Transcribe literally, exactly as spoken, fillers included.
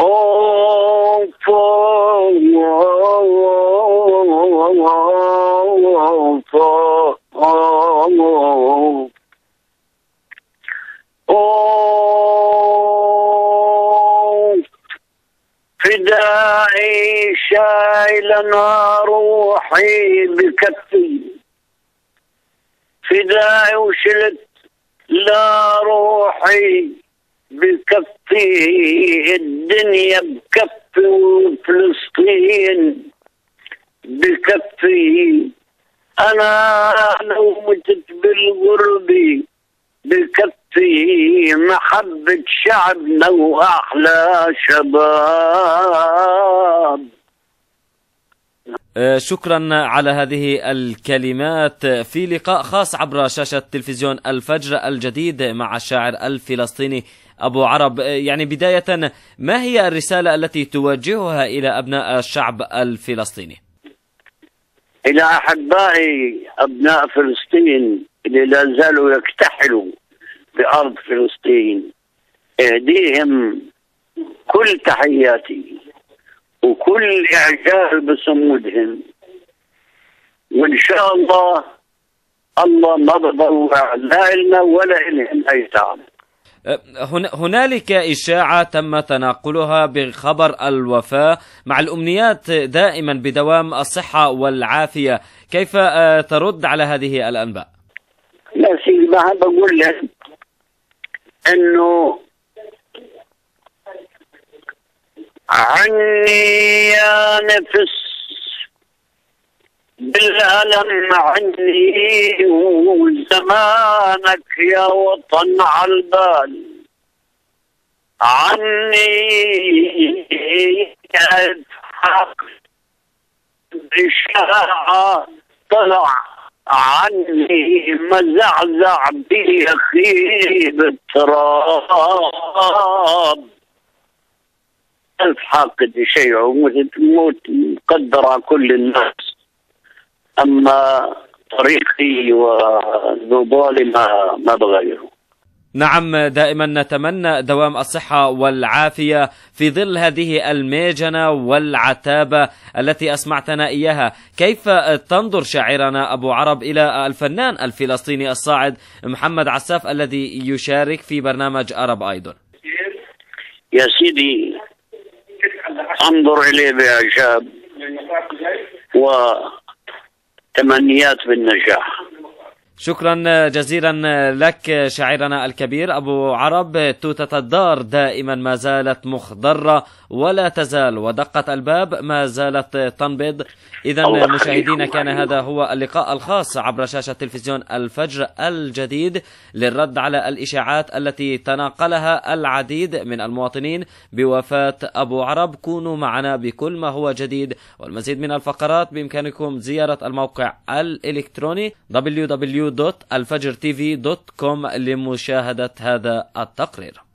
أوف أوف أوف أوف فدائي شايلنا روحي بكفي، فدائي وشلت لا روحي بكفي، الدنيا بكفي وفلسطين بكفي، أنا لو متت بالغربة بكفي، محبة شعبنا وأحلى شباب. شكرا على هذه الكلمات في لقاء خاص عبر شاشة تلفزيون الفجر الجديد مع الشاعر الفلسطيني أبو عرب. يعني بداية، ما هي الرسالة التي توجهها إلى أبناء الشعب الفلسطيني؟ إلى أحبائي أبناء فلسطين اللي لا زالوا يكتحلوا بأرض فلسطين، اهديهم كل تحياتي وكل إعجاب بصمودهم، وإن شاء الله الله ما بضوع لا إلنا ولا إلهم أي تعب. هنالك إشاعة تم تناقلها بخبر الوفاة، مع الأمنيات دائما بدوام الصحة والعافية، كيف ترد على هذه الأنباء؟ لا سيدي، ما بقول لك إنه عني يا نفس بالألم، عني وزمانك يا وطن عالبال، عني إسحاق إشاعة طلع، عني مزعزع بي خيب التراب، ألف حاقد شيء وموت مقدر على كل الناس، أما طريقي ونضالي ما ما بغيره. نعم، دائما نتمنى دوام الصحة والعافية في ظل هذه الميجنة والعتابة التي أسمعتنا إياها. كيف تنظر شاعرنا أبو عرب إلى الفنان الفلسطيني الصاعد محمد عساف الذي يشارك في برنامج أرب أيضا؟ يا سيدي، انظر إليه بإعجاب وتمنيات بالنجاح. شكرا جزيلا لك شاعرنا الكبير أبو عرب. توتة الدار دائما ما زالت مخضرة ولا تزال، ودقة الباب ما زالت تنبض. إذا مشاهدينا، كان هذا هو اللقاء الخاص عبر شاشة تلفزيون الفجر الجديد للرد على الإشاعات التي تناقلها العديد من المواطنين بوفاة أبو عرب. كونوا معنا بكل ما هو جديد، والمزيد من الفقرات بإمكانكم زيارة الموقع الإلكتروني دبليو دبليو دبليو دوت الفجر تي في دوت كوم لمشاهدة هذا التقرير.